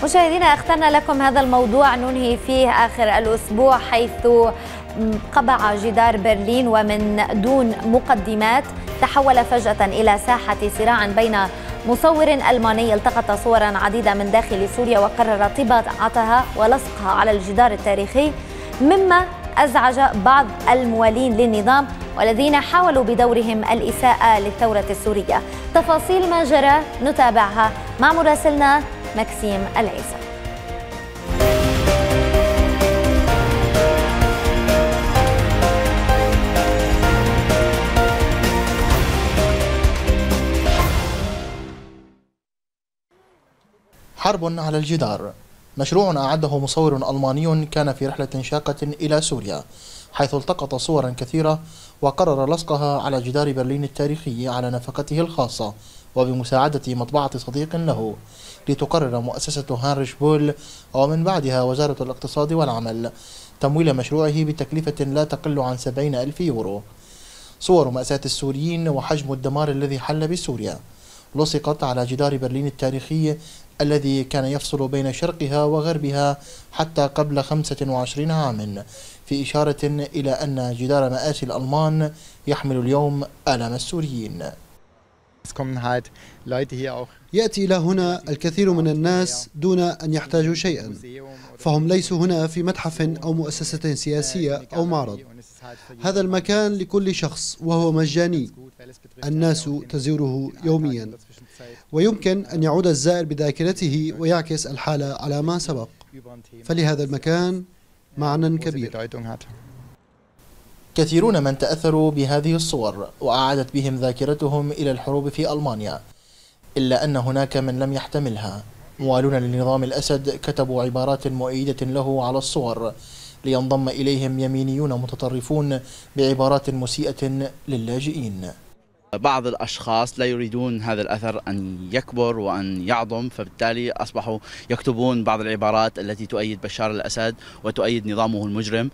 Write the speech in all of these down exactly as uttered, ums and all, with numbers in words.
مشاهدينا، اخترنا لكم هذا الموضوع ننهي فيه آخر الأسبوع، حيث قبع جدار برلين ومن دون مقدمات تحول فجأة إلى ساحة صراع بين مصور ألماني التقط صورا عديدة من داخل سوريا وقرر طباعتها ولصقها على الجدار التاريخي، مما أزعج بعض الموالين للنظام والذين حاولوا بدورهم الإساءة للثورة السورية. تفاصيل ما جرى نتابعها مع مراسلنا مكسيم العيسى. حرب على الجدار، مشروع أعده مصور ألماني كان في رحلة شاقة إلى سوريا، حيث التقط صورا كثيرة وقرر لصقها على جدار برلين التاريخي على نفقته الخاصة وبمساعدة مطبعة صديق له، لتقرر مؤسسة هانريش بول ومن بعدها وزارة الاقتصاد والعمل تمويل مشروعه بتكلفة لا تقل عن سبعين ألف يورو. صور مأساة السوريين وحجم الدمار الذي حل بسوريا لصقت على جدار برلين التاريخي الذي كان يفصل بين شرقها وغربها حتى قبل خمسة وعشرين عاما، في إشارة إلى أن جدار مآسي الألمان يحمل اليوم آلام السوريين. يأتي إلى هنا الكثير من الناس دون أن يحتاجوا شيئا، فهم ليسوا هنا في متحف أو مؤسسة سياسية أو معرض. هذا المكان لكل شخص وهو مجاني، الناس تزوره يوميا، ويمكن أن يعود الزائر بذاكرته ويعكس الحالة على ما سبق، فلهذا المكان معنى كبير. كثيرون من تأثروا بهذه الصور وأعادت بهم ذاكرتهم إلى الحروب في ألمانيا، إلا أن هناك من لم يحتملها. موالون لنظام الأسد كتبوا عبارات مؤيدة له على الصور، لينضم إليهم يمينيون متطرفون بعبارات مسيئة للاجئين. بعض الأشخاص لا يريدون هذا الأثر أن يكبر وأن يعظم، فبالتالي أصبحوا يكتبون بعض العبارات التي تؤيد بشار الأسد وتؤيد نظامه المجرم.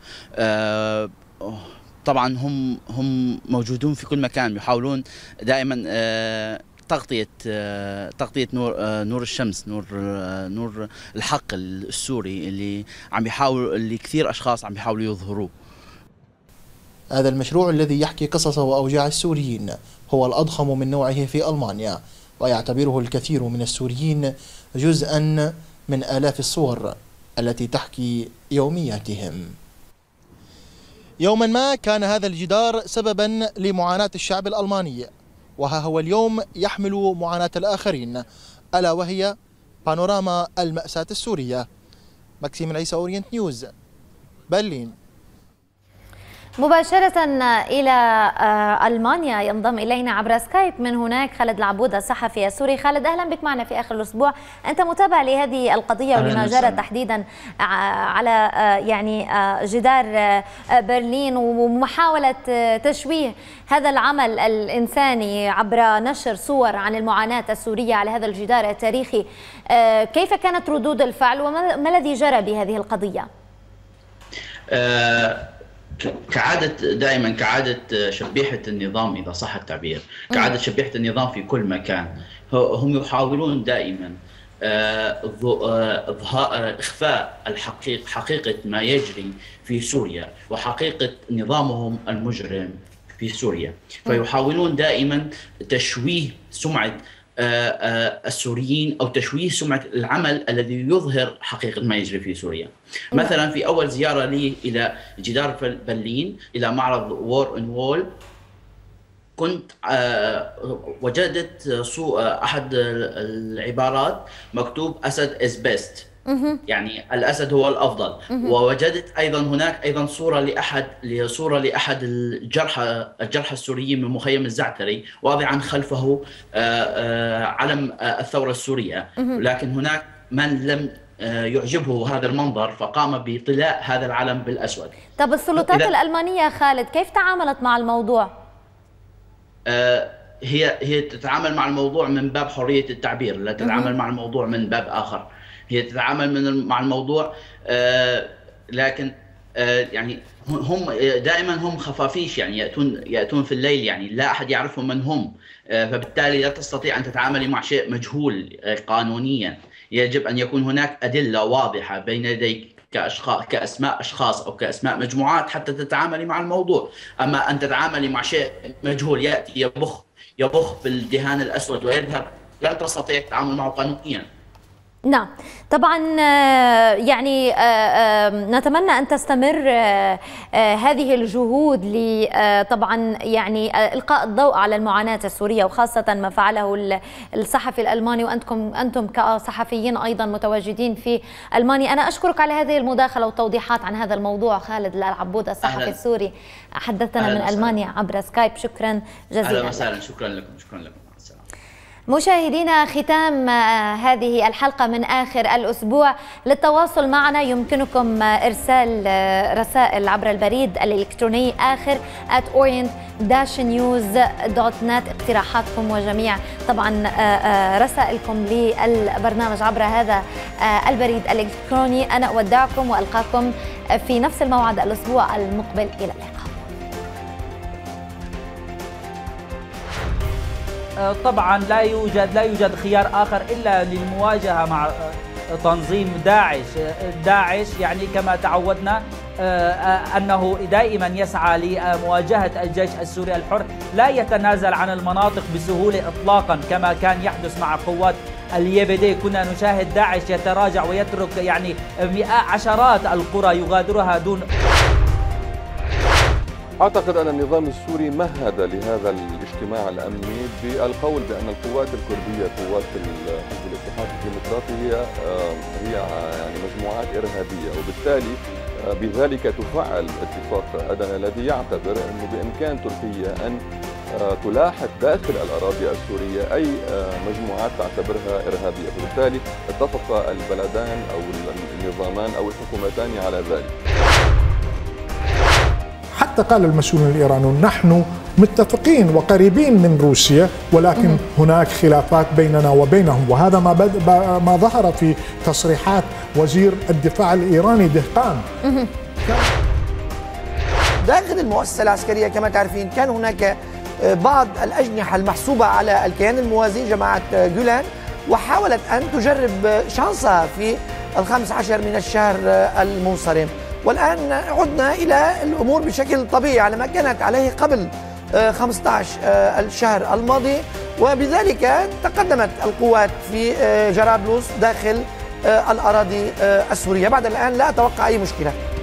طبعا هم هم موجودون في كل مكان، يحاولون دائما تغطية تغطية نور نور الشمس، نور نور الحق السوري اللي عم يحاول اللي كثير أشخاص عم يحاولوا يظهروه. هذا المشروع الذي يحكي قصص وأوجاع السوريين هو الأضخم من نوعه في ألمانيا، ويعتبره الكثير من السوريين جزءا من آلاف الصور التي تحكي يومياتهم. يوما ما كان هذا الجدار سببا لمعاناة الشعب الألماني، وها هو اليوم يحمل معاناة الآخرين، ألا وهي بانوراما المأساة السورية. مكسيم العيسى، أورينت نيوز، برلين. مباشرة إلى ألمانيا ينضم إلينا عبر سكايب من هناك خالد العبودة الصحفي السوري. خالد، أهلا بك معنا في آخر الأسبوع. أنت متابع لهذه القضية ولما جرى تحديدا على يعني جدار برلين ومحاولة تشويه هذا العمل الإنساني عبر نشر صور عن المعاناة السورية على هذا الجدار التاريخي. كيف كانت ردود الفعل وما الذي جرى بهذه القضية؟ أه كعادة دائما كعادة شبيحة النظام، إذا صح التعبير، كعادة شبيحة النظام في كل مكان، هم يحاولون دائما إخفاء الحقيقة، حقيقة ما يجري في سوريا وحقيقة نظامهم المجرم في سوريا، فيحاولون دائما تشويه سمعة السوريين أو تشويه سمعة العمل الذي يظهر حقيقة ما يجري في سوريا. مثلا في أول زيارة لي إلى جدار برلين إلى معرض وور إن وول، كنت وجدت أحد العبارات مكتوب أسد إز بيست، يعني الأسد هو الأفضل. ووجدت أيضا هناك أيضا صورة لأحد صورة لأحد الجرحى الجرحى السوريين من مخيم الزعتري واضعا خلفه علم الثورة السورية، لكن هناك من لم يعجبه هذا المنظر فقام بطلاء هذا العلم بالأسود. طب السلطات الألمانية خالد كيف تعاملت مع الموضوع؟ هي هي تتعامل مع الموضوع من باب حرية التعبير، لا تتعامل مع الموضوع من باب آخر. هي تتعامل من مع الموضوع آه لكن آه يعني هم دائما هم خفافيش، يعني يأتون يأتون في الليل، يعني لا أحد يعرفهم من هم، آه فبالتالي لا تستطيع أن تتعاملي مع شيء مجهول آه قانونيا. يجب أن يكون هناك أدلة واضحة بين يديك كأشخاص كأسماء أشخاص أو كأسماء مجموعات حتى تتعاملي مع الموضوع. أما أن تتعاملي مع شيء مجهول يأتي يبخ يبخ بالدهان الأسود ويذهب، لن تستطيع التعامل معه قانونيا. نعم طبعا، يعني نتمنى أن تستمر هذه الجهود ل طبعا يعني إلقاء الضوء على المعاناة السورية، وخاصة ما فعله الصحفي الألماني، وأنتم أنتم كصحفيين أيضا متواجدين في ألمانيا. أنا أشكرك على هذه المداخلة والتوضيحات عن هذا الموضوع. خالد العبود الصحفي أهلاً. السوري حدثنا من وسهلا. ألمانيا عبر سكايب. شكرا جزيلا. أهلا وسهلا. شكرا لكم. شكرا لكم. مشاهدينا، ختام هذه الحلقة من آخر الأسبوع. للتواصل معنا يمكنكم إرسال رسائل عبر البريد الإلكتروني آخر at orient dash news dot net. اقتراحاتكم وجميع طبعا رسائلكم للبرنامج عبر هذا البريد الإلكتروني. أنا أودعكم وألقاكم في نفس الموعد الأسبوع المقبل. إلى اللقاء. طبعا لا يوجد لا يوجد خيار آخر إلا للمواجهة مع تنظيم داعش. داعش يعني كما تعودنا أنه دائما يسعى لمواجهة الجيش السوري الحر، لا يتنازل عن المناطق بسهولة إطلاقا كما كان يحدث مع قوات اليبدي. كنا نشاهد داعش يتراجع ويترك يعني عشرات القرى يغادرها دون. أعتقد أن النظام السوري مهد لهذا الاجتماع الأمني بالقول بأن القوات الكردية قوات حزب الاتحاد الديمقراطي هي هي يعني مجموعات إرهابية، وبالتالي بذلك تفعل اتفاق أدنى الذي يعتبر أنه بإمكان تركيا أن تلاحق داخل الأراضي السورية أي مجموعات تعتبرها إرهابية، وبالتالي اتفق البلدان أو النظامان أو الحكومتان على ذلك. حتى قال المسؤولون الإيرانيون نحن متفقين وقريبين من روسيا، ولكن هناك خلافات بيننا وبينهم، وهذا ما بد... ما ظهر في تصريحات وزير الدفاع الإيراني دهقان. داخل المؤسسة العسكرية كما تعرفين كان هناك بعض الأجنحة المحسوبة على الكيان الموازي جماعة جولان، وحاولت أن تجرب شانسها في الخامس عشر من الشهر المنصرم، والآن عدنا إلى الأمور بشكل طبيعي على ما كانت عليه قبل خمسة عشر الشهر الماضي، وبذلك تقدمت القوات في جرابلس داخل الأراضي السورية. بعد الآن لا أتوقع أي مشكلة.